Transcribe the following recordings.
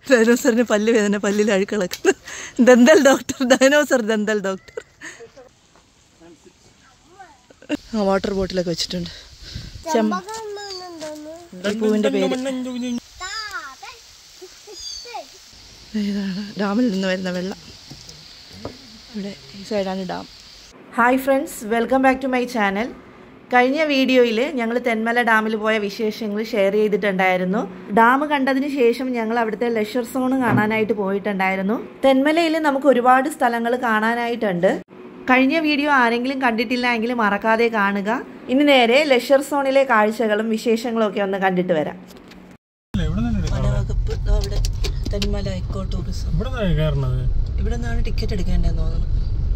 ഡൈനോസറിന് പല്ല് വേദന, പല്ലിൽ അഴുക്കളക്കുന്നു. Dental doctor, dinosaur dental doctor. ആ വാട്ടർ ബോട്ടിലൊക്കെ വെച്ചിട്ടുണ്ട്. പൂവിൻ്റെ പേര് ഇതാണ്. ഡാമിൽ നിന്ന് വരുന്ന വെള്ളം. ഇവിടെ ഈ സൈഡാണ് dam. Hi friends, welcome back to my channel. കഴിഞ്ഞ വീഡിയോയിൽ ഞങ്ങൾ തെന്മല ഡാമിൽ പോയ വിശേഷങ്ങൾ ഷെയർ ചെയ്തിട്ടുണ്ടായിരുന്നു. ഡാം കണ്ടതിന് ശേഷം ഞങ്ങൾ അവിടുത്തെ ലെഷർ സോൺ കാണാനായിട്ട് പോയിട്ടുണ്ടായിരുന്നു. തെന്മലയിൽ നമുക്ക് ഒരുപാട് സ്ഥലങ്ങൾ കാണാനായിട്ടുണ്ട്. കഴിഞ്ഞ വീഡിയോ ആരെങ്കിലും കണ്ടിട്ടില്ല എങ്കിൽ മറക്കാതെ കാണുക. ഇനി നേരെ ലെഷർ സോണിലെ കാഴ്ചകളും വിശേഷങ്ങളും ഒക്കെ ഒന്ന് കണ്ടിട്ട് വരാം. അവിടെ തെന്മല എക്കോ ടൂറിസം. ഇവിടെ നിന്നാണ് ടിക്കറ്റ് എടുക്കേണ്ടതെന്ന് തോന്നുന്നു.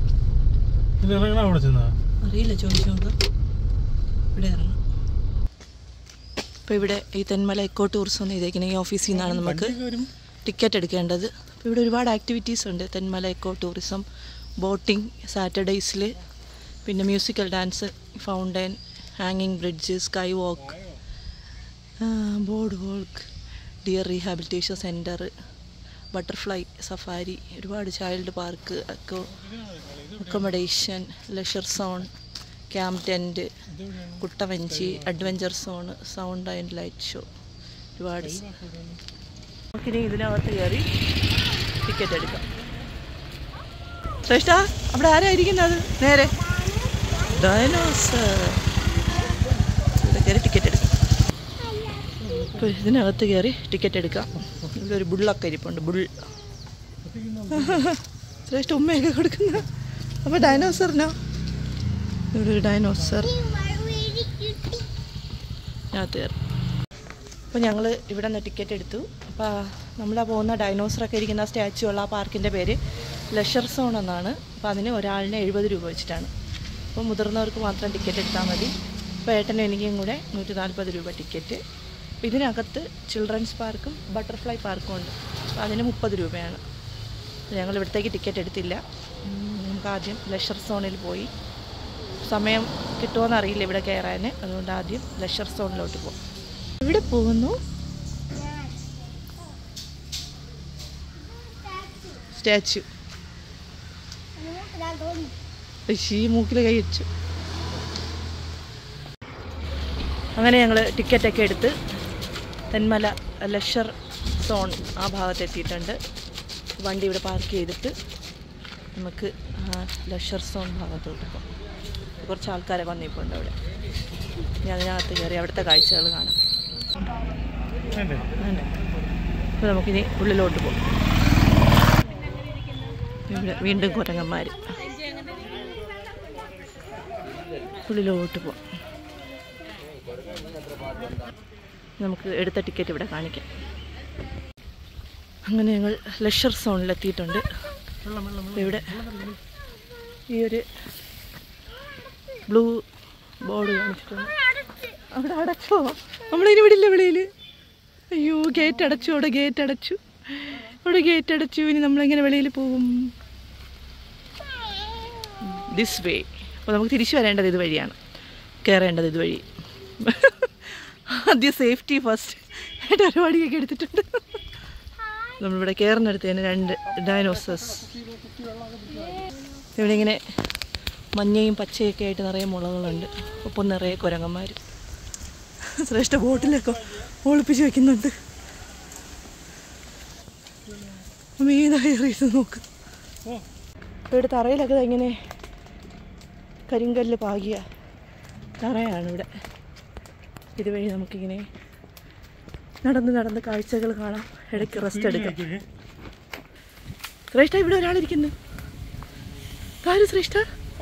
അറിയില്ല, ചോദിച്ചു നോക്കാം. ഇവിടെ ഇറങ്ങാം. അപ്പോൾ ഇവിടെ ഈ തെന്മല എക്കോ ടൂറിസം എന്ന് ഇതേക്കുന്ന ഈ ഓഫീസിൽ നിന്നാണ് നമുക്ക് ടിക്കറ്റ് എടുക്കേണ്ടത്. അപ്പോൾ ഇവിടെ ഒരുപാട് ആക്ടിവിറ്റീസ് ഉണ്ട്. തെന്മല എക്കോ ടൂറിസം, ബോട്ടിംഗ് സാറ്റർഡേയ്സിൽ, പിന്നെ മ്യൂസിക്കൽ ഡാൻസ്, ഫൗണ്ടൈൻ, ഹാങ്ങിങ് bridge, sky walk, board walk, deer rehabilitation centre, butterfly safari, ഒരുപാട് child park, accommodation, leisure zone, camp tent, കുട്ടവഞ്ചി, adventure zone, sound and light show, ഒരുപാട്. നമുക്കിനി ഇതിനകത്ത് കയറി ടിക്കറ്റ് എടുക്കാം. ശ്രേഷ്ഠ, അവിടെ ആരായിരിക്കുന്നത്? നേരെ ഡൈനോസർ. ഇവിടെ കയറി ടിക്കറ്റ് എടുക്കാം. അപ്പോൾ ഇതിനകത്ത് കയറി ടിക്കറ്റ് എടുക്കാം. ഇവിടെ ഒരു ബുള്ളൊക്കെ ഇരിപ്പുണ്ട്. ബുൾ ശ്രേഷ്ഠ ഉമ്മയൊക്കെ കൊടുക്കുന്ന. അപ്പോൾ ഡൈനോസറിനോ? ഇവിടെ ഒരു ഡൈനോസർ അതിനകത്ത് കയറി. അപ്പോൾ ഞങ്ങൾ ഇവിടെ നിന്ന് ടിക്കറ്റ് എടുത്തു. അപ്പോൾ നമ്മളാ പോകുന്ന ഡൈനോസറൊക്കെ ഇരിക്കുന്ന സ്റ്റാച്ചു ഉള്ള ആ പാർക്കിൻ്റെ പേര് ലെഷർ സോൺ എന്നാണ്. അപ്പോൾ അതിന് ഒരാളിന് 70 രൂപ വെച്ചിട്ടാണ്. അപ്പോൾ മുതിർന്നവർക്ക് മാത്രം ടിക്കറ്റ് എടുത്താൽ മതി. അപ്പോൾ ഏട്ടനും എനിക്കും കൂടെ 140 രൂപ ടിക്കറ്റ്. അപ്പോൾ ഇതിനകത്ത് ചിൽഡ്രൻസ് പാർക്കും ബട്ടർഫ്ലൈ പാർക്കും ഉണ്ട്. അപ്പോൾ അതിന് 30 രൂപയാണ്. ഞങ്ങൾ ഇവിടത്തേക്ക് ടിക്കറ്റ് എടുത്തില്ല. നമുക്ക് ആദ്യം ലെഷർ സോണിൽ പോയി. സമയം കിട്ടുമോയെന്ന് അറിയില്ല ഇവിടെ കയറാൻ. അതുകൊണ്ട് ആദ്യം ലെഷർ സോണിലോട്ട് പോകും. ഇവിടെ പോകുന്നു സ്റ്റാച്ചു. ഈ മൂക്കിൽ കൈ വെച്ചു. അങ്ങനെ ഞങ്ങൾ ടിക്കറ്റൊക്കെ എടുത്ത് തെന്മല ലെഷർ സോൺ ആ ഭാഗത്തെത്തിയിട്ടുണ്ട്. വണ്ടി ഇവിടെ പാർക്ക് ചെയ്തിട്ട് നമുക്ക് ലെഷർ സോൺ ഭാഗത്തോട്ട് പോകാം. കുറച്ച് ആൾക്കാരെ വന്നിപ്പോണ്ട് അവിടെ. ഞാൻ അതിനകത്ത് കയറി അവിടുത്തെ കാഴ്ചകൾ കാണാം. അപ്പോൾ നമുക്കിനി ഉള്ളിലോട്ട് പോകാം. ഇവിടെ വീണ്ടും കുരങ്ങന്മാർ. ഉള്ളിലോട്ട് പോകാം. നമുക്ക് എടുത്ത ടിക്കറ്റ് ഇവിടെ കാണിക്കാം. അങ്ങനെ ഞങ്ങൾ ലെഷർ സോണിലെത്തിയിട്ടുണ്ട്. ഇവിടെ ഈ ഒരു ബ്ലൂ ബോർഡ് കാണിച്ചിട്ടുണ്ട്. അവിടെ അടച്ചോ? നമ്മളിനി വിടില്ല വെളിയിൽ. അയ്യോ, ഗേറ്റ് അടച്ചു. അവിടെ ഗേറ്റ് അടച്ചു. അവിടെ ഗേറ്റ് അടച്ചു. ഇനി നമ്മളെങ്ങനെ വെളിയിൽ പോകും? This way. അപ്പോൾ നമുക്ക് തിരിച്ചു വരേണ്ടത് ഇതുവഴിയാണ്, കയറേണ്ടത് ഇതുവഴി. ആദ്യം സേഫ്റ്റി ഫസ്റ്റ് ആയിട്ട് പരിപാടിയൊക്കെ എടുത്തിട്ടുണ്ട്. നമ്മളിവിടെ കയറുന്നിടത്തേന് 2 ഡൈനോസേഴ്സ്. ഇവിടെ ഇങ്ങനെ മഞ്ഞയും പച്ചയൊക്കെ ആയിട്ട് നിറയെ മുളകളുണ്ട്. ഒപ്പം നിറയെ കുരങ്ങന്മാർ. ശ്രേഷ്ഠ ബോട്ടിലൊക്കെ ഒളിപ്പിച്ച് വയ്ക്കുന്നുണ്ട്. മീനായി നോക്ക്. ഇവിടെ തറയിലൊക്കെ ഇങ്ങനെ കരിങ്കല്ല് പാകിയ തറയാണ് ഇവിടെ. ഇതുവഴി നമുക്കിങ്ങനെ നടന്ന് കാഴ്ചകൾ കാണാം. ഇടയ്ക്ക് റെസ്റ്റ് എടുക്കാം. ശ്രേഷ്ഠ, ഇവിടെ ഒരാളിരിക്കുന്നു. ആര് ശ്രേഷ്ഠ?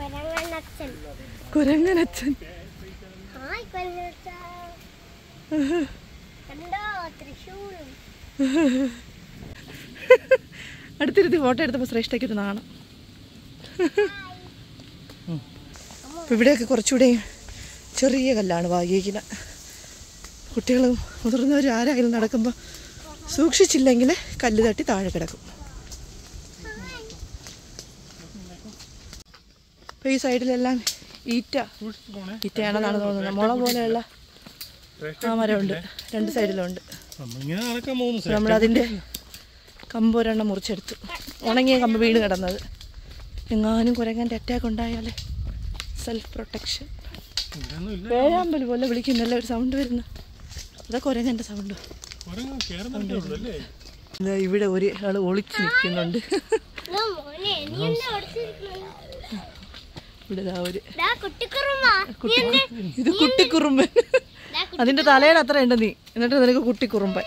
കുരങ്ങനച്ഛൻ. അടുത്തിരുത്തി ഫോട്ടോ എടുത്തപ്പോൾ ശ്രേഷ്ഠയ്ക്കൊരു നാണം. അപ്പം ഇവിടെയൊക്കെ കുറച്ചുകൂടെ ചെറിയ കല്ലാണ് പാകിയിരിക്കുന്നത്. കുട്ടികളും മുതിർന്നവരും ആരായാലും നടക്കുമ്പോൾ സൂക്ഷിച്ചില്ലെങ്കിൽ കല്ല് തട്ടി താഴെ കിടക്കും. അപ്പോൾ ഈ സൈഡിലെല്ലാം ഈറ്റയാണെന്നാണ് തോന്നുന്നത്. മുള പോലെയുള്ള ആ മരമുണ്ട്. 2 സൈഡിലുണ്ട്. നമ്മളതിൻ്റെ കമ്പ് ഒരെണ്ണം മുറിച്ചെടുത്തു. ഉണങ്ങിയ കമ്പ് വീണ് കിടന്നത്. എങ്ങാനും കുരങ്ങൻ്റെ അറ്റാക്ക് ഉണ്ടായാൽ സെൽഫ് പ്രൊട്ടക്ഷൻ. വേഴാമ്പൽ പോലെ വിളിക്കുന്നല്ല ഒരു സൗണ്ട് വരുന്നു. അതാ കുരങ്ങൻ്റെ സൗണ്ട്. ഇവിടെ ഒരു ആൾ ഒളിച്ച് നിൽക്കുന്നുണ്ട്. ഇവിടെ ഇത് കുട്ടിക്കുറുമ്പൻ. അതിന്റെ തലയുടെ അത്ര ഉണ്ട് നീ, എന്നിട്ട് നിനക്ക് കുട്ടിക്കുറുമ്പൻ.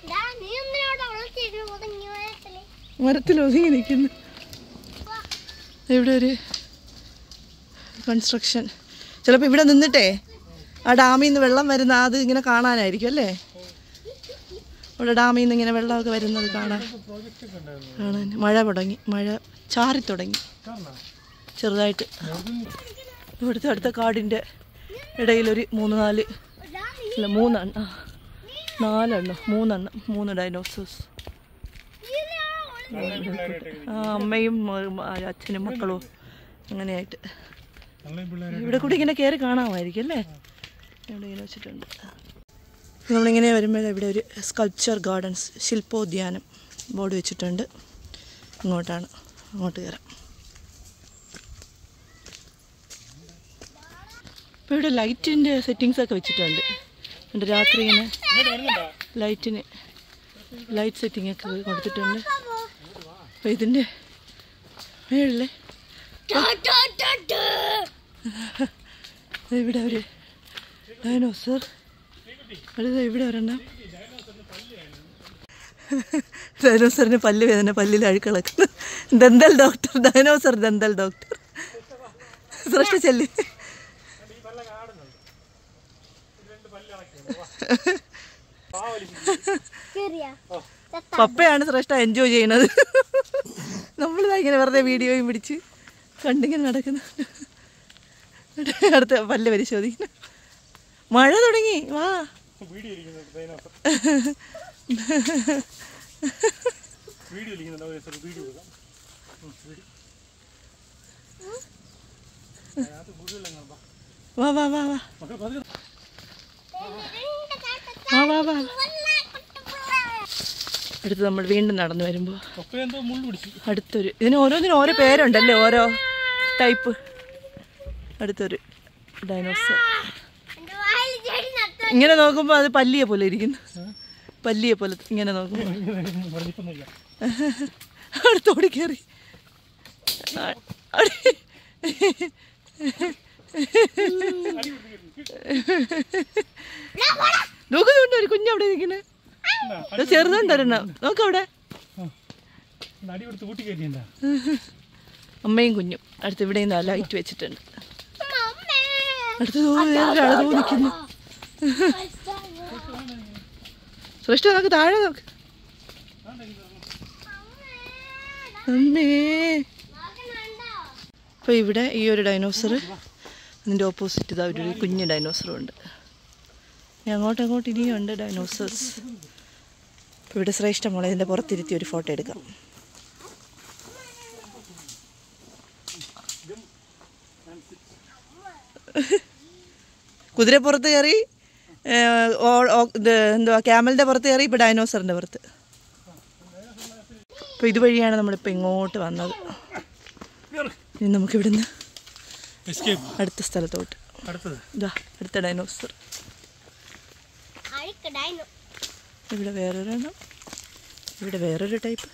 മരത്തിൽ ഒതുങ്ങി നിൽക്കുന്നു. ഇവിടെ ഒരു കൺസ്ട്രക്ഷൻ. ചിലപ്പോൾ ഇവിടെ നിന്നിട്ടേ ആ ഡാമിൽ നിന്ന് വെള്ളം വരുന്ന അത് ഇങ്ങനെ കാണാനായിരിക്കും അല്ലേ? ഇവിടെ ഡാമിൽ നിന്ന് ഇങ്ങനെ വെള്ളമൊക്കെ വരുന്നത് കാണാൻ. മഴ തുടങ്ങി, മഴ ചാറി തുടങ്ങി ചെറുതായിട്ട്. ഇവിടുത്തെ അടുത്ത കാടിൻ്റെ ഇടയിലൊരു 3 ഡൈനോസേഴ്സ്. അമ്മയും അച്ഛനും മക്കളും അങ്ങനെയായിട്ട് ഇവിടെ കൂടി ഇങ്ങനെ കയറി കാണാമായിരിക്കും അല്ലേ? ഇവിടെ ഇങ്ങനെ വെച്ചിട്ടുണ്ട്. നമ്മളിങ്ങനെ വരുമ്പോൾ ഇവിടെ ഒരു സ്കൾപ്ചർ ഗാർഡൻസ്, ശില്പോദ്യാനം ബോർഡ് വെച്ചിട്ടുണ്ട്. ഇങ്ങോട്ടാണ്, അങ്ങോട്ട് കയറാം. ഇപ്പോൾ ഇവിടെ ലൈറ്റിൻ്റെ സെറ്റിങ്സ് ഒക്കെ വെച്ചിട്ടുണ്ട്. എൻ്റെ രാത്രി ഇങ്ങനെ ലൈറ്റ് സെറ്റിംഗ് ഒക്കെ കൊടുത്തിട്ടുണ്ട്. അപ്പോൾ ഇതിൻ്റെ മേളിലെ ഇവിടെ ഒരു ഡൈനോസർ. അടുത്ത ഇവിടെ ഒരെണ്ണം. ഡൈനോസറിന് പല്ല് വേദന, പല്ലിൽ അഴുക്കളക്കുന്നു. Dental doctor, dinosaur dental doctor. സൃഷ്ടിച്ചല്ലേ. പപ്പയാണ് ശ്രേഷ്ഠ എൻജോയ് ചെയ്യണത്. നമ്മളിതാ ഇങ്ങനെ വെറുതെ വീഡിയോയും പിടിച്ച് കണ്ടിങ്ങനെ നടക്കുന്നു. അടുത്ത പല്ല് പരിശോധിക്കുന്നു. മഴ തുടങ്ങി, വാ. വാ വാ വാ വാ വാ വാ വാ. അടുത്ത് നമ്മൾ വീണ്ടും നടന്നു വരുമ്പോൾ അടുത്തൊരു, ഓരോന്നിനും ഓരോ പേരുണ്ടല്ലേ, ഓരോ ടൈപ്പ്. അടുത്തൊരു ഡൈനോസർ. ഇങ്ങനെ നോക്കുമ്പോൾ അത് പല്ലിയെ പോലെ ഇരിക്കുന്നു. പല്ലിയെ പോലെ ഇങ്ങനെ നോക്കുമ്പോൾ അടുത്തോടി കയറി. നോക്കുന്നുണ്ട് ഒരു കുഞ്ഞവിടെ ഇരിക്കുന്നത്. ചെറുതുണ്ടൊരെണ്ണം നോക്കവിടെ. അമ്മയും കുഞ്ഞും അടുത്ത് ഇവിടെ ലൈറ്റ് വെച്ചിട്ടുണ്ട്. അടുത്ത് വേറൊരാളെ തോന്നിക്കുന്നു. ശ്രേഷ്ഠ നോക്ക്, താഴെ നോക്ക്. അമ്മേ. അപ്പോൾ ഇവിടെ ഈ ഒരു ഡൈനോസർ, അതിൻ്റെ ഓപ്പോസിറ്റ് ഇതാ ഒരു കുഞ്ഞ് ഡൈനോസറും ഉണ്ട്. അങ്ങോട്ടങ്ങോട്ട് ഇനിയുണ്ട് ഡൈനോസേഴ്സ്. ഇവിടെ ശ്രേഷ്ഠ മോളെ ഇതിൻ്റെ പുറത്തിരുത്തി ഒരു ഫോട്ടോ എടുക്കാം. കുതിരപ്പുറത്ത് കയറി, എന്തുവാ ക്യാമലിൻ്റെ പുറത്ത് കയറി, ഇപ്പോൾ ഡൈനോസറിൻ്റെ പുറത്ത്. അപ്പോൾ ഇതുവഴിയാണ് നമ്മളിപ്പോൾ ഇങ്ങോട്ട് വന്നത്. ഇനി നമുക്കിവിടുന്ന് അടുത്ത സ്ഥലത്തോട്ട്. ഇതാ അടുത്ത ഡൈനോസർ. ഇവിടെ വേറൊരെണ്ണം, ഇവിടെ വേറൊരു ടൈപ്പ്.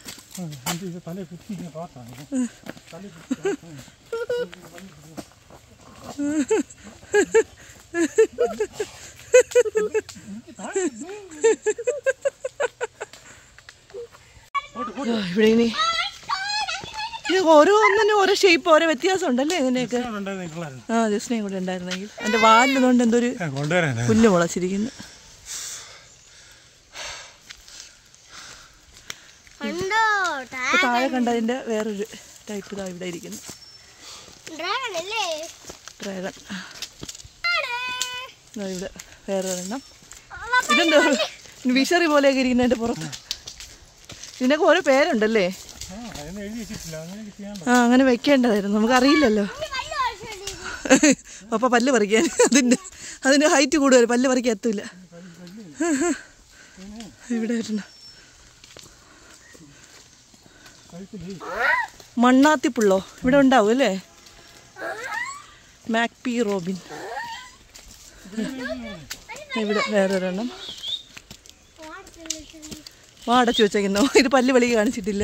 ഇവിടെ ഇനി ഓരോന്നിനും ഓരോ ഷേപ്പ്, ഓരോ വ്യത്യാസം ഉണ്ടല്ലേ ഇതിൻ്റെയൊക്കെ. ജസ്നയും കൂടെ ഉണ്ടായിരുന്നെങ്കിൽ. എൻ്റെ വാലിനുകൊണ്ട് എന്തൊരു പുല്ല് മുളച്ചിരിക്കുന്നു. താഴെ കണ്ടതിൻ്റെ വേറൊരു ടൈപ്പ് ഇതാ ഇവിടെ ഇരിക്കുന്നു. ഡ്രാഗൺ. ഇവിടെ വേറൊരെണ്ണം. ഇതെന്തോ വിഷറി പോലെയൊക്കെ ഇരിക്കുന്നതിൻ്റെ പുറത്ത്. ഇതിനൊക്കെ ഓരോ പേരുണ്ടല്ലേ. അങ്ങനെ വെക്കേണ്ടതായിരുന്നു, നമുക്കറിയില്ലല്ലോ. അപ്പോൾ പല്ല് പറിക്കാൻ അതിൻ്റെ ഹൈറ്റ് കൂടുതൽ, പല്ല് പറിക്കാൻ എത്തൂല. ഇവിടെ വരണം. മണ്ണാത്തിപ്പുള്ളോ ഇവിടെ ഉണ്ടാവും അല്ലേ? Magpie robin. ഇവിടെ വേറൊരെണ്ണം അടച്ചു വെച്ചേക്കുന്നോ. ഇത് പല്ല് വെളിക്ക് കാണിച്ചിട്ടില്ല.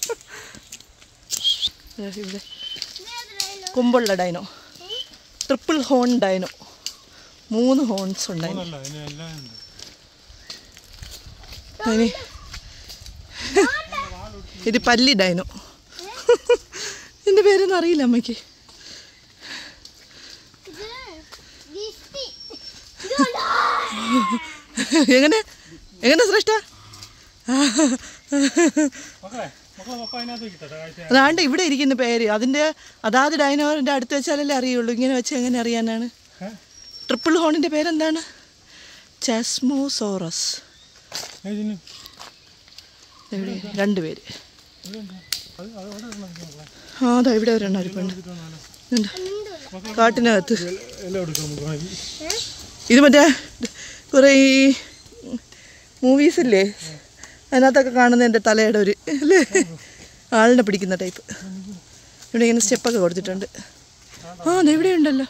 ഇവിടെ കൊമ്പുള്ള dino, triple horn dino, 3 horns ഉണ്ടായിരുന്നു. ഇത് പല്ലി ഡൈനോ. എൻ്റെ പേരൊന്നും അറിയില്ല അമ്മയ്ക്ക്. എങ്ങനെ ശ്രേഷ്ഠ? അതാണ്ട് ഇവിടെ ഇരിക്കുന്ന പേര് അതിൻ്റെ അതാത് ഡൈനോറിൻ്റെ അടുത്ത് വെച്ചാലല്ലേ അറിയുള്ളൂ. ഇങ്ങനെ വെച്ച് എങ്ങനെ അറിയാനാണ്? ട്രിപ്പിൾ ഹോണിൻ്റെ പേരെന്താണ്? ചാസ്മോസോറസ്. എവിടെ 2 പേര്? അതാ ഇവിടെ ഒരെണ്ണം ഇരിപ്പുണ്ട് കാട്ടിനകത്ത്. ഇത് മറ്റേ കുറേ ഈ മൂവീസില്ലേ അതിനകത്തൊക്കെ കാണുന്ന എൻ്റെ തലയുടെ ഒരു അല്ലേ ആളിനെ പിടിക്കുന്ന ടൈപ്പ്. ഇവിടെ ഇങ്ങനെ സ്റ്റെപ്പൊക്കെ കൊടുത്തിട്ടുണ്ട്. അത് ഇവിടെ ഉണ്ടല്ലോ.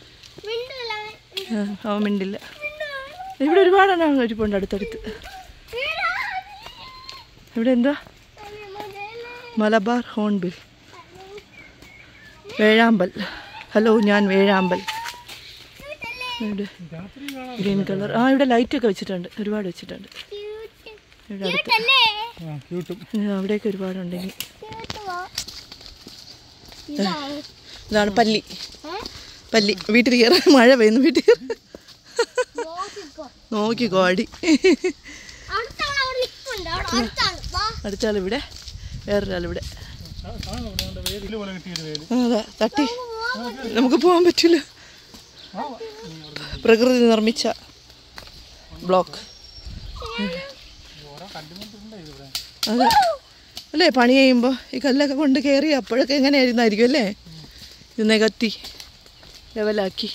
മിണ്ടില്ല. ഇവിടെ ഒരുപാടെണ്ണം ഇരിപ്പുണ്ട് അടുത്തടുത്ത്. ഇവിടെ എന്താ? മലബാർ ഹോൺബിൽ, വേഴാമ്പൽ. ഹലോ, ഞാൻ വേഴാമ്പൽ. ഇവിടെ ഗ്രീൻ കളർ. ഇവിടെ ലൈറ്റൊക്കെ വെച്ചിട്ടുണ്ട്, ഒരുപാട് വെച്ചിട്ടുണ്ട്. ഇവിടെ അടുത്ത് അവിടെയൊക്കെ ഒരുപാടുണ്ടെങ്കിൽ. ഇതാണ് പല്ലി. വീട്ടിൽ കയറാൻ മഴ പെയ്യുന്നു. വീട്ടിൽ നോക്കിക്കോ അടി. അടുത്താൾ ഇവിടെ, വേറൊരാളിവിടെ. അതെ, തട്ടി നമുക്ക് പോകാൻ പറ്റില്ല. പ്രകൃതി നിർമ്മിച്ച ബ്ലോക്ക്. അതെ അല്ലേ? പണി ചെയ്യുമ്പോൾ ഈ കല്ലൊക്കെ കൊണ്ട് കയറി അപ്പോഴൊക്കെ എങ്ങനെയായിരുന്നായിരിക്കും അല്ലേ? ഇത് നികത്തി ലെവലാക്കി.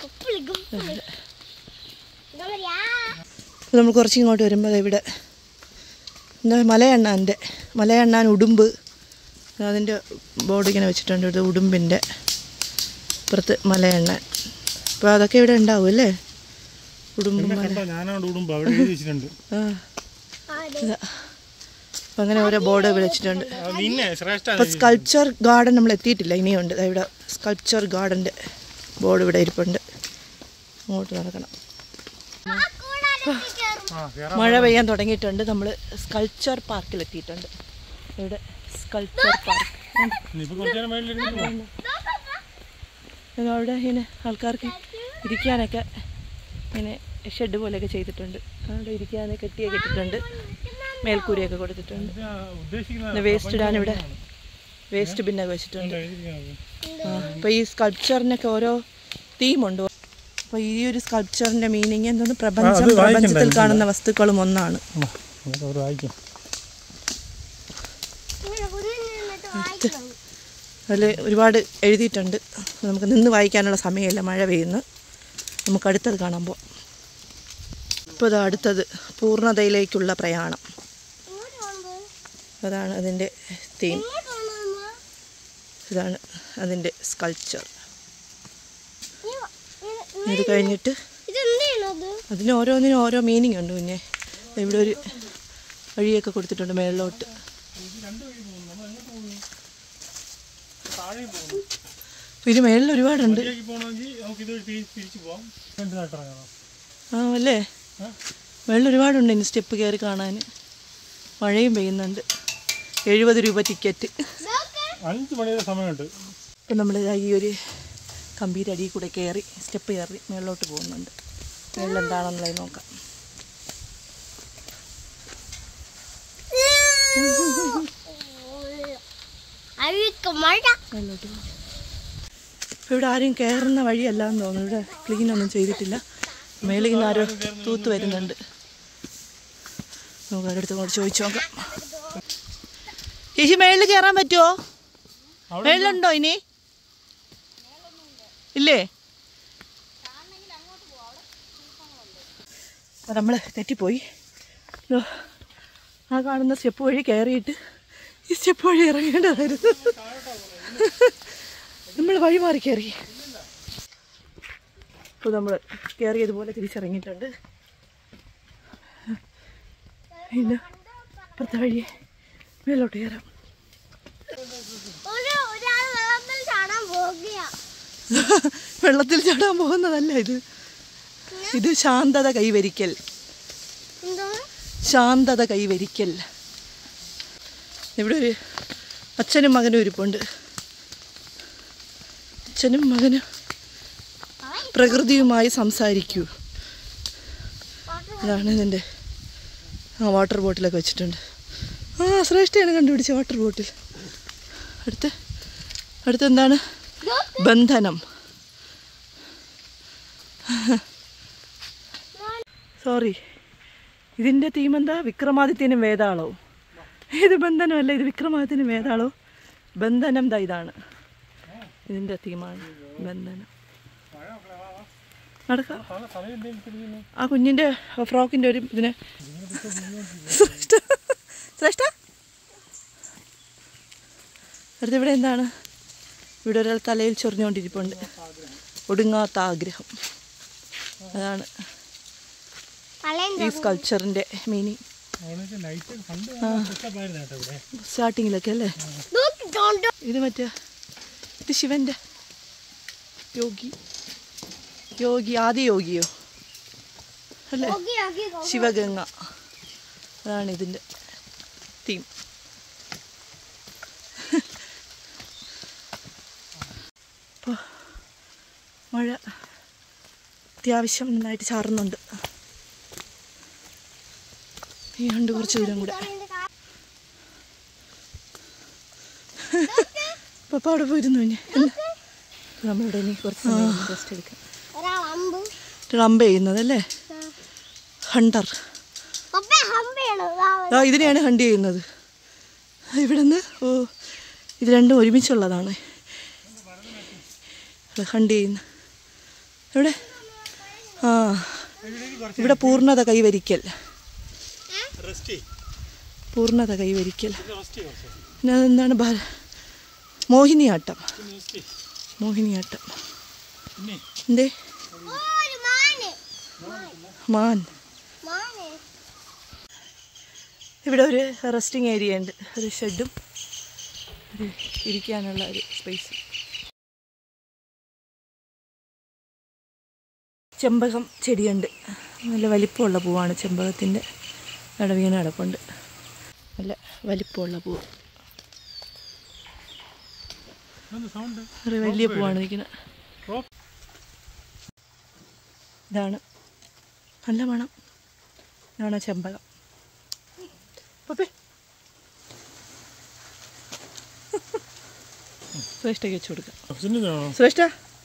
നമ്മൾ കുറച്ചിങ്ങോട്ട് വരുമ്പോൾ ഇവിടെ എന്താ മലയണ്ണാൻ ഉടുമ്പ്. അതിൻ്റെ ബോർഡ് ഇങ്ങനെ വെച്ചിട്ടുണ്ട്. ഇത് ഉടുമ്പിൻ്റെ പുറത്ത് മലയണ്ണാൻ. അപ്പോൾ അതൊക്കെ ഇവിടെ ഉണ്ടാവും അല്ലേ? ഉടുമ്പും അപ്പം അങ്ങനെ ഓരോ ബോർഡ് വെച്ചിട്ടുണ്ട്. അപ്പോൾ സ്കൾപ്ചർ ഗാർഡൻ നമ്മൾ എത്തിയിട്ടില്ല, ഇനിയുണ്ട്. ഇവിടെ സ്കൾപ്ചർ ഗാർഡൻ്റെ ബോർഡ് ഇവിടെ ഇരിപ്പുണ്ട്. അങ്ങോട്ട് നടക്കണം. മഴ പെയ്യാൻ തുടങ്ങിയിട്ടുണ്ട്. നമ്മൾ സ്കൾപ്ചർ പാർക്കിൽ എത്തിയിട്ടുണ്ട്. ഇവിടെ സ്കൾപ്ചർ പാർക്ക്. അവിടെ ഇങ്ങനെ ആൾക്കാർക്ക് ഇരിക്കാനൊക്കെ ഇങ്ങനെ ഷെഡ് പോലെയൊക്കെ ചെയ്തിട്ടുണ്ട്. അവിടെ ഇരിക്കാനൊക്കെ കെട്ടിയൊക്കെ ഇട്ടിട്ടുണ്ട്. മേൽക്കൂരയൊക്കെ കൊടുത്തിട്ടുണ്ട്. വേസ്റ്റ് ഇടാൻ ഇവിടെ വേസ്റ്റ് ബിന്നൊക്കെ വെച്ചിട്ടുണ്ട്. അപ്പോൾ ഈ സ്കൾപ്ചറിനൊക്കെ ഓരോ തീമുണ്ട്. അപ്പോൾ ഈ ഒരു സ്കൾപ്ചറിൻ്റെ മീനിങ് എന്തോന്ന്? പ്രപഞ്ചത്തിൽ കാണുന്ന വസ്തുക്കളും ഒന്നാണ്. അതിൽ ഒരുപാട് എഴുതിയിട്ടുണ്ട്. നമുക്ക് നിന്ന് വായിക്കാനുള്ള സമയമില്ല, മഴ പെയ്യുന്നു. നമുക്ക് അടുത്തത് കാണാൻ പോവാം. ഇപ്പോൾ ഇതാ അടുത്തത് പൂർണ്ണതയിലേക്കുള്ള പ്രയാണം. അതാണ് അതിൻ്റെ തീം. ഇതാണ് അതിൻ്റെ സ്കൾപ്ചർ. ഇത് കഴിഞ്ഞിട്ട് അതിന് ഓരോന്നിനും ഓരോ മീനിങ് ഉണ്ട്. പിന്നെ ഇവിടെ ഒരു വഴിയൊക്കെ കൊടുത്തിട്ടുണ്ട് മേളിലോട്ട്. ഇത് മേളിൽ ഒരുപാടുണ്ട്. അല്ലേ? മേളിൽ ഒരുപാടുണ്ട് ഇനി സ്റ്റെപ്പ് കയറി കാണാൻ. മഴയും പെയ്യുന്നുണ്ട്. 70 രൂപ ടിക്കറ്റ്. 5 മണി വരെ സമയമുണ്ട്. ഇപ്പം നമ്മൾ ഈ ഒരു കമ്പിയുടെ അടിയിൽ കൂടെ കയറി സ്റ്റെപ്പ് കയറി മേളിലോട്ട് പോകുന്നുണ്ട്. മേളിലെന്താണെന്നുള്ളത് നോക്കാം. മേളിലോട്ട് പോകും. ഇപ്പം ഇവിടെ ആരും കയറുന്ന വഴിയല്ലാന്ന് തോന്നുന്നു. ഇവിടെ ക്ലീനൊന്നും ചെയ്തിട്ടില്ല. മേളിൽ നിന്ന് ആരോ തൂത്ത് വരുന്നുണ്ട്. നമുക്ക് അവരുടെ അടുത്ത് കൊണ്ട് ചോദിച്ചു നോക്കാം. ചേച്ചി, മേളിൽ കയറാൻ പറ്റുമോ? മേളിലുണ്ടോ ഇനി? ഇല്ലേ? നമ്മൾ തെറ്റിപ്പോയി. ആ കാണുന്ന സ്റ്റെപ്പ് വഴി കയറിയിട്ട് ഈ സ്റ്റെപ്പ് വഴി ഇറങ്ങേണ്ടതായിരുന്നു. നമ്മൾ വഴി മാറി കയറി. ഇപ്പോൾ നമ്മൾ കയറിയതുപോലെ തിരിച്ചിറങ്ങിയിട്ടുണ്ട്. ഇല്ല അപ്പുറത്തെ വഴി മേലോട്ട് കയറാം. വെള്ളത്തിൽ ചാടാൻ പോകുന്നതല്ല ഇത്. ഇത് ശാന്തത കൈവരിക്കൽ. ശാന്തത കൈവരിക്കൽ. ഇവിടെ ഒരു അച്ഛനും മകനും ഇരിപ്പുണ്ട്. അച്ഛനും മകനും പ്രകൃതിയുമായി സംസാരിക്കൂ. അതാണ് ഇതിൻ്റെ വാട്ടർ ബോട്ടിലൊക്കെ വെച്ചിട്ടുണ്ട്. ശ്രേഷ്ഠയാണ് കണ്ടുപിടിച്ച വാട്ടർ ബോട്ടിൽ. അടുത്തെന്താണ്? ബന്ധനം. സോറി, ഇതിൻ്റെ തീം എന്താ? വിക്രമാദിത്യനും വേതാളവും. ഇത് ബന്ധനമല്ല, ഇത് വിക്രമാദിത്യനും വേതാളവും. ബന്ധനം ദാ ഇതാണ് ഇതിൻ്റെ തീമാണ്. ബന്ധനം. നടക്കാം. ആ കുഞ്ഞിൻ്റെ ഫ്രോക്കിൻ്റെ ഒരു ഇതിന് ശ്രേഷ്ഠ. അടുത്തിവിടെ എന്താണ്? ഇവിടെ ഒരാൾ തലയിൽ ചൊറിഞ്ഞുകൊണ്ടിരിപ്പുണ്ട്. ഒടുങ്ങാത്ത ആഗ്രഹം. അതാണ് ഈ സ്കൾച്ചറിൻ്റെ മീനിങ്. സ്റ്റാർട്ടിങ്ങിലൊക്കെ അല്ലേ? ഇത് മറ്റേ ഇത് ശിവൻ്റെ യോഗി ആദി യോഗിയോ അല്ലേ? ശിവഗംഗ. അതാണ് ഇതിൻ്റെ തീം. ഇപ്പോൾ മഴ അത്യാവശ്യം നന്നായിട്ട് ചാറുന്നുണ്ട്. ഈ കണ്ട് കുറച്ച് ദൂരം കൂടെ. പപ്പ അവിടെ പോയിരുന്നു. നമ്മളിവിടെ ഇനി കുറച്ച് സമയം റെസ്റ്റ് എടുക്കാം. അമ്പ് ചെയ്യുന്നതല്ലേ? ഹണ്ടർ. ഇതിനെയാണ് ഹണ്ട് ചെയ്യുന്നത്. ഇവിടെ നിന്ന് ഇത് രണ്ടും ഒരുമിച്ചുള്ളതാണ് ഹണ്ട് ചെയ്യുന്നത്. എവിടെ? ഇവിടെ പൂർണ്ണത കൈവരിക്കൽ. പൂർണ്ണത കൈവരിക്കൽ. പിന്നെ അതെന്താണ്? മോഹിനിയാട്ടം. മോഹിനിയാട്ടം. എന്തേ? മാൻ. ഇവിടെ ഒരു റെസ്റ്റിംഗ് ഏരിയ ഉണ്ട്. ഒരു ഷെഡും ഒരു ഇരിക്കാനുള്ള ഒരു സ്പേസ്. ചെമ്പകം ചെടിയുണ്ട്. നല്ല വലിപ്പമുള്ള പൂവാണ് ചെമ്പകത്തിൻ്റെ. അവിടെ വീണ് കിടപ്പുണ്ട്. നല്ല വലിപ്പമുള്ള പൂവ്. ഒരു വലിയ പൂവാണ് നിൽക്കുന്നത്. ഇതാണ് നല്ല മണം. ഇതാണ് ചെമ്പകം. ശ്രേഷ്ഠയ്ക്ക് വെച്ച് കൊടുക്കാം. ശ്രേഷ്ഠ.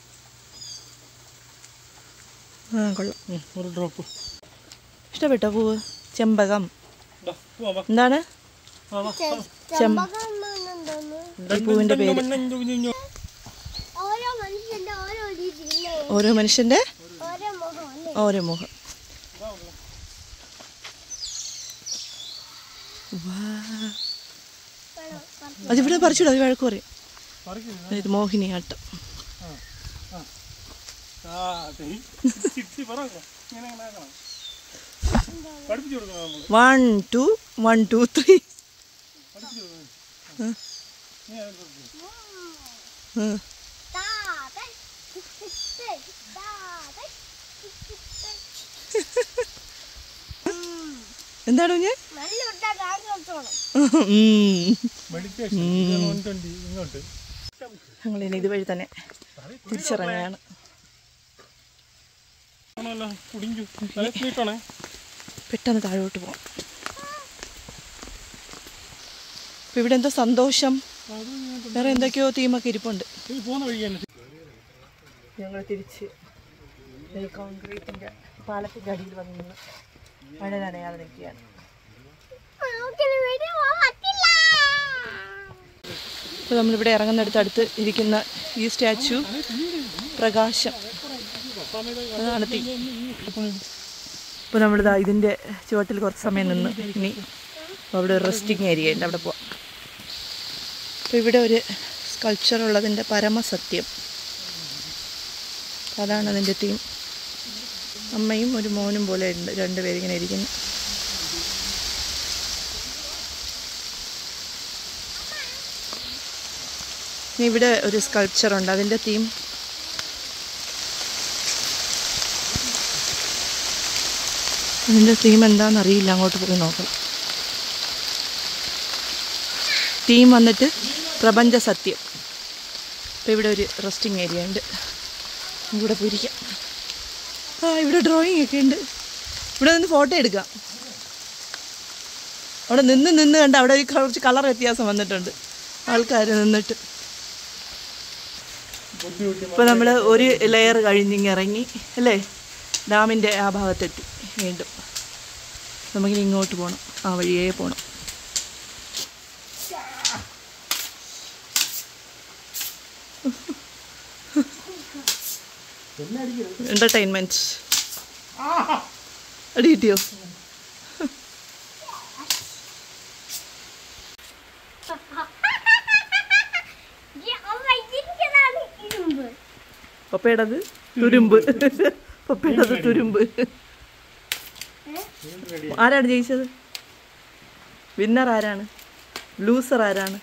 കൊള്ളാം. ഒരു ഡ്രോപ്പ്. ഇഷ്ടപ്പെട്ടോ പൂവ്? ചെമ്പകം. എന്താണ് പൂവിൻ്റെ പേര്? ഓരോ മനുഷ്യൻ്റെ ഓരോ മുഖം. അതിവിടെ പറിച്ചിടും. അത് വഴക്ക് പറയും. ഇത് മോഹിനിയാട്ടം. 1 2 1 2 3. എന്താണ് കുഞ്ഞ്? ഞങ്ങളിനി ഇതുവഴി തന്നെ തിരിച്ചിറങ്ങുകയാണ്. പെട്ടെന്ന് താഴോട്ട് പോകാം. അപ്പം ഇവിടെ എന്തോ സന്തോഷം, വേറെ എന്തൊക്കെയോ തീമൊക്കെ ഇരിപ്പുണ്ട്. ഞങ്ങൾ തിരിച്ച് കോൺക്രീറ്റിൻ്റെ പാലത്തിൻ്റെ അടിയിൽ വന്ന് നിന്ന് മഴ നനയാതെ നിൽക്കുകയാണ്. അപ്പോൾ നമ്മളിവിടെ ഇറങ്ങുന്നിടത്ത് ഇരിക്കുന്ന ഈ സ്റ്റാച്ചു പ്രകാശം, അതാണ് തീ. ഇപ്പോൾ നമ്മളിതാ ഇതിൻ്റെ ചുവട്ടിൽ കുറച്ച് സമയം നിന്ന് ഇനി അവിടെ ഒരു റെസ്റ്റിംഗ് ഏരിയ ഉണ്ട്, അവിടെ പോവാം. അപ്പോൾ ഇവിടെ ഒരു സ്കൾപ്ചർ ഉള്ളതിൻ്റെ പരമസത്യം, അതാണ് അതിൻ്റെ തീം. അമ്മയും ഒരു മോനും പോലെ ഉണ്ട്, രണ്ടുപേരിങ്ങനെ ഇരിക്കുന്നു. ഇവിടെ ഒരു സ്കൾപ്ചർ ഉണ്ട്, അതിൻ്റെ തീം എന്താണെന്നറിയില്ല, അങ്ങോട്ട് പോയി നോക്കണം. തീം വന്നിട്ട് പ്രപഞ്ച സത്യം. അപ്പോൾ ഇവിടെ ഒരു റെസ്റ്റിംഗ് ഏരിയ ഉണ്ട്, ഇവിടെ പോയിരിക്കാം. ഇവിടെ ഡ്രോയിങ് ഒക്കെ ഉണ്ട്, ഇവിടെ നിന്ന് ഫോട്ടോ എടുക്കാം. അവിടെ നിന്ന് കണ്ട് അവിടെ ഒരു കുറച്ച് കളർ വ്യത്യാസം വന്നിട്ടുണ്ട് ആൾക്കാർ നിന്നിട്ട്. ഇപ്പോൾ നമ്മൾ ഒരു ലെയർ കഴിഞ്ഞിറങ്ങി അല്ലേ, ഡാമിൻ്റെ ആ ഭാഗത്തെത്തി. വീണ്ടും നമുക്കിനി ഇങ്ങോട്ട് പോകണം, ആ വഴിയേ പോകണം. എൻ്റർടൈൻമെൻറ്റ് അടി കിട്ടിയോ? പപ്പയുടേത് തുരുമ്പ്, പപ്പയുടേത് തുരുമ്പ്. ആരാണ് ജയിച്ചത്? വിന്നർ ആരാണ്? ലൂസർ ആരാണ്?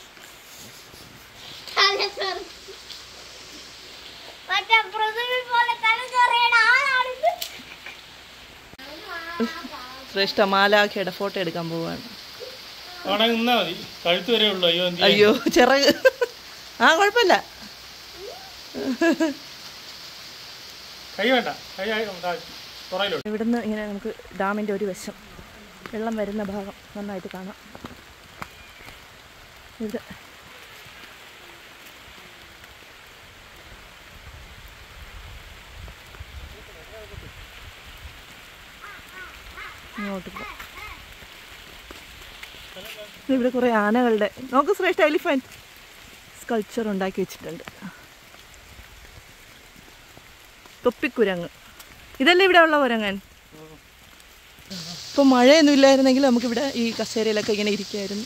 ശ്രേഷ്ഠ മാലാഖയുടെ ഫോട്ടോ എടുക്കാൻ പോവാണ്. അയ്യോ ചിറക്, ആ കുഴപ്പമില്ല. ഇവിടുന്ന് ഇങ്ങനെ നമുക്ക് ഡാമിൻ്റെ ഒരു വശം വെള്ളം വരുന്ന ഭാഗം നന്നായിട്ട് കാണാം. ഇത് ഇങ്ങോട്ട് പോകാം. ഇവിടെ കുറേ ആനകളുടെ, നോക്ക് ശ്രേഷ്ഠ, എലിഫന്റ് സ്കൾപ്ചർ ഉണ്ടാക്കി വെച്ചിട്ടുണ്ട്. തൊപ്പിക്കുരങ്ങ്, ഇതല്ലേ ഇവിടെ ഉള്ള കുരങ്ങൻ. ഇപ്പോൾ മഴയൊന്നും ഇല്ലായിരുന്നെങ്കിൽ നമുക്കിവിടെ ഈ കസേരയിലൊക്കെ ഇങ്ങനെ ഇരിക്കുമായിരുന്നു.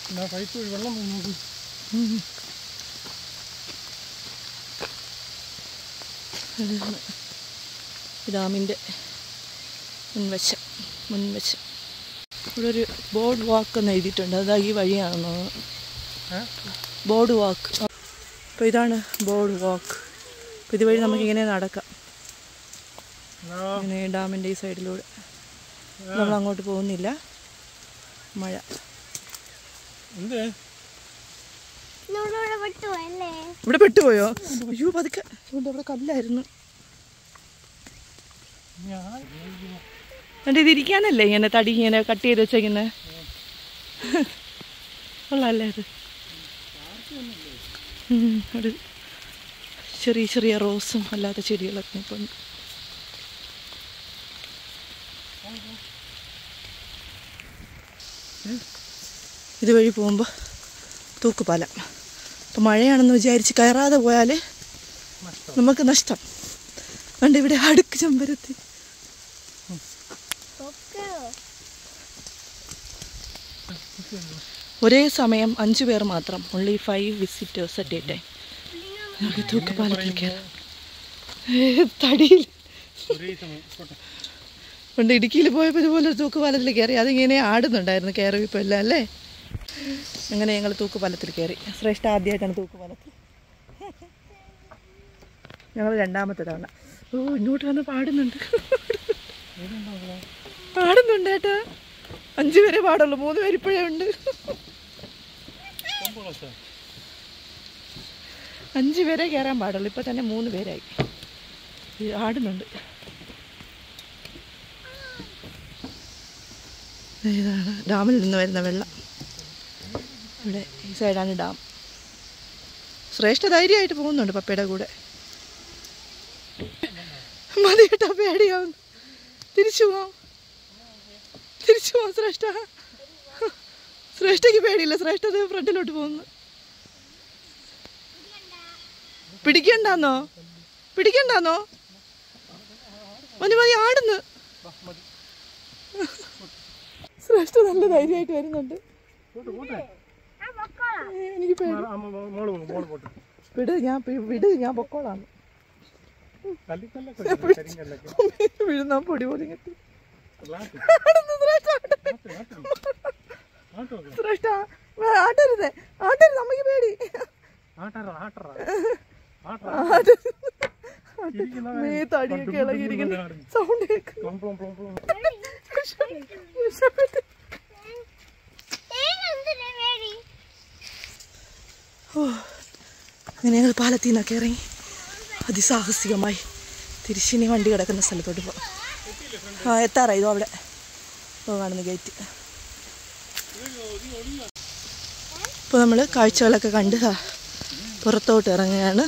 ഡാമിൻ്റെ മുൻവശം. ഇവിടെ ഒരു ബോർഡ് വാക്ക് എന്ന് എഴുതിയിട്ടുണ്ട്, അതാ ഈ വഴിയാണെന്നോ ബോർഡ് വാക്ക്. അപ്പോൾ ഇതാണ് ബോർഡ് വാക്ക്. അപ്പോൾ ഇതുവഴി നമുക്കിങ്ങനെ നടക്കാം, ഇങ്ങനെ ഡാമിൻ്റെ ഈ സൈഡിലൂടെ. നമ്മൾ അങ്ങോട്ട് പോകുന്നില്ല, മഴ. ഇവിടെ പെട്ടുപോയോ? അയ്യോ പതുക്കെ, ഇവിടെ കല്ലായിരുന്നു. എന്നിട്ട് ഇതിരിക്കാനല്ലേ ഇങ്ങനെ തടി ഇങ്ങനെ കട്ട് ചെയ്ത് വെച്ചേക്കുന്നത്? കൊള്ളാല്ലേ അത്? അവിടെ ചെറിയ ചെറിയ റോസും അല്ലാത്ത ചെടികളൊക്കെ ഇപ്പോൾ ഉണ്ട്. ഇതുവഴി പോകുമ്പോൾ തൂക്കുപാലം. അപ്പോൾ മഴയാണെന്ന് വിചാരിച്ച് കയറാതെ പോയാൽ നമുക്ക് നഷ്ടം. അതുകൊണ്ട് ഇവിടെ അടുക്ക് ചെമ്പരത്തി. ഒരേ സമയം 5 പേർ മാത്രം, only 5 visitors at a time. നമുക്ക് തൂക്കുപാലത്തിൽ കയറാം. തടിയിൽ കൊണ്ട് ഇടുക്കിയിൽ പോയപ്പോൾ ഇതുപോലെ തൂക്കുപാലത്തിൽ കയറി, അതിങ്ങനെ ആടുന്നുണ്ടായിരുന്നു കയറി ഇപ്പോൾ എല്ലാം അല്ലേ. അങ്ങനെ ഞങ്ങൾ തൂക്കുപാലത്തിൽ കയറി. ശ്രേഷ്ഠ ആദ്യമായിട്ടാണ് തൂക്കുപാലത്തിൽ. ഞങ്ങൾ രണ്ടാമത്തെ തവണ. ഓ ഇങ്ങോട്ട് വന്ന് പാടുന്നുണ്ട് ഏട്ടാ. 5 പേരെ പാടുള്ളൂ, 3 പേര് ഇപ്പോഴേ ഉണ്ട്. 5 പേരെ കയറാൻ പാടുള്ളൂ, ഇപ്പം തന്നെ 3 പേരായി. ആടുന്നുണ്ട്. ഇതാണ് ഡാമിൽ നിന്ന് വരുന്ന വെള്ളം. ഇവിടെ ഈ സൈഡാണ് ഡാം. ശ്രേഷ്ഠ ധൈര്യമായിട്ട് പോകുന്നുണ്ട് പപ്പയുടെ കൂടെ. മതി കേട്ടോ, പേടിയാവുന്നു. തിരിച്ചു പോവാം ശ്രേഷ്ഠ. ശ്രേഷ്ഠയ്ക്ക് പേടിയില്ല, ശ്രേഷ്ഠ ഫ്രണ്ടിലോട്ട് പോകുന്നു. പിടിക്കണ്ടാന്നോ മതി ആടുന്നു. ശ്രേഷ്ഠ നല്ല ധൈര്യമായിട്ട് വരുന്നുണ്ട്. എനിക്ക് പേടി. മോള് പോട്ടെ. വിട് ഞാൻ പൊക്കോളാം. വീഴുന്ന പൊടി പോലെ ആട്ടരുത് നമുക്ക് പേടി. തടിയൊക്കെ ഇളകിയിരിക്കുന്ന സൗണ്ട് അങ്ങനെ ഞങ്ങൾ പാലത്തിൽ നിന്നൊക്കെ ഇറങ്ങി അതിസാഹസികമായി തിരിച്ചിനി വണ്ടി കിടക്കുന്ന സ്ഥലത്തോട്ട് പോകാം. എത്താറായി ഇതോ അവിടെ കാണുന്ന ഗേറ്റ്. ഇപ്പോൾ നമ്മൾ കാഴ്ചകളൊക്കെ കണ്ട് പുറത്തോട്ട് ഇറങ്ങുകയാണ്.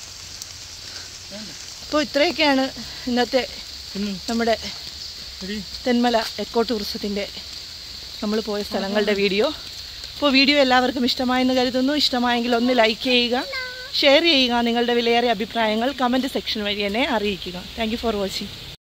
അപ്പോൾ ഇത്രയൊക്കെയാണ് ഇന്നത്തെ നമ്മുടെ തെന്മല എക്കോ ടൂറിസത്തിൻ്റെ നമ്മൾ പോയ സ്ഥലങ്ങളുടെ വീഡിയോ. അപ്പോൾ വീഡിയോ എല്ലാവർക്കും ഇഷ്ടമായെന്ന് കരുതുന്നു. ഇഷ്ടമായെങ്കിൽ ഒന്ന് ലൈക്ക് ചെയ്യുക, ഷെയർ ചെയ്യുക. നിങ്ങളുടെ വിലയേറിയ അഭിപ്രായങ്ങൾ കമൻറ്റ് സെക്ഷൻ വഴി എന്നെ അറിയിക്കുക. Thank you for watching.